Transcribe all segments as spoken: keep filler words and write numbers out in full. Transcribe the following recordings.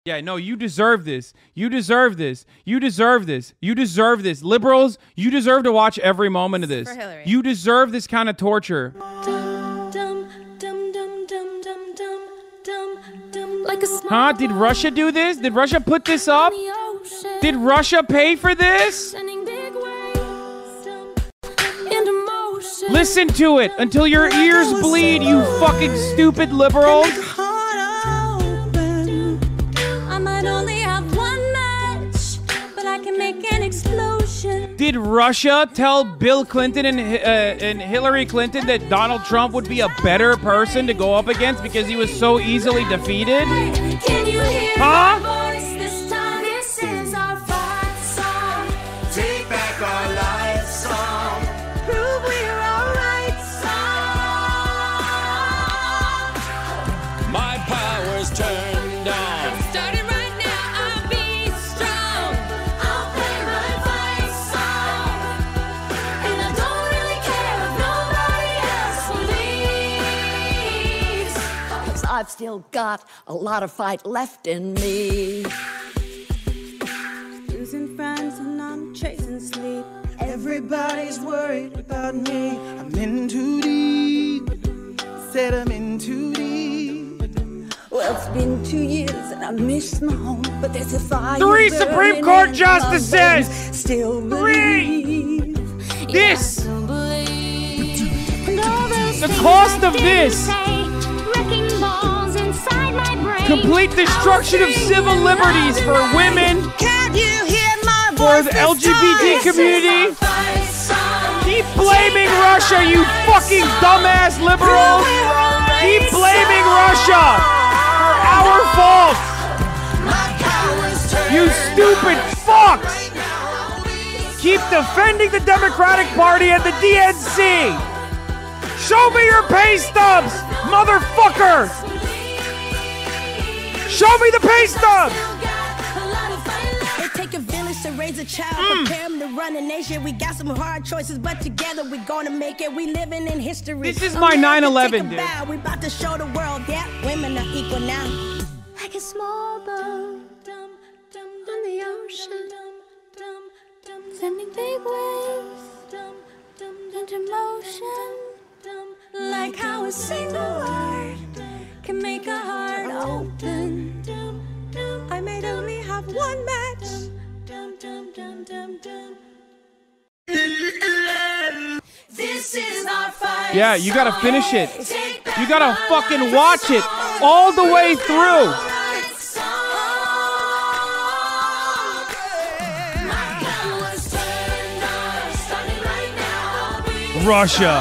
Yeah, no, you deserve this. You deserve this. You deserve this. You deserve this. Liberals, you deserve to watch every moment of this. For Hillary. You deserve this kind of torture. Huh? Did Russia do this? Did Russia put this up? Did Russia pay for this? Listen to it until your ears bleed, you fucking stupid liberals. Did Russia tell Bill Clinton and, uh, and Hillary Clinton that Donald Trump would be a better person to go up against because he was so easily defeated? Can you hear huh? my voice this time? This is our fight song. Take back our life song. Prove we're alright song. My power's turned on. Starting right now, I'll be strong. I'll play my fight song. And I don't really care if nobody else believes. 'Cause I've still got a lot of fight left in me. Losing friends and I'm chasing sleep. Everybody's worried about me. I'm in too deep. Said I'm in too deep. Well, it's been two years and I miss my home, but there's a fire. Three Supreme Court justices. Still Three. believe. This. And The cost of this. Complete destruction of civil liberties for women. Can you hear my For voice the L G B T community. Keep blaming Russia, you fucking dumbass liberals. Keep blaming Russia for our fault. You stupid fucks. Keep defending the Democratic Party and the D N C. Show me your pay stubs, motherfucker. Show me the pay stubs. It take a village to raise a child, Mm. prepare him to run a nation. We got some hard choices, but together we gonna make it. We living in history. This is my America, nine eleven, take a dude. bow. We about to show the world, yeah, women are equal now. like a small boat on the ocean, sending big waves into motion. Like how a single word can make a heart open. I might only have one match. This is our fight. Yeah, you gotta song. finish it. Take back You gotta our fucking life watch it song. all the way through. Right song. My power's turned on. Starting right now. I'll be Russia.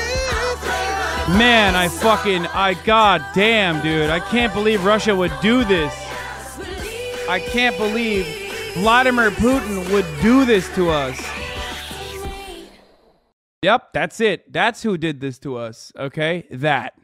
Man, I fucking, I, god damn, dude. I can't believe Russia would do this. I can't believe Vladimir Putin would do this to us. Yep, that's it. That's who did this to us, okay? That.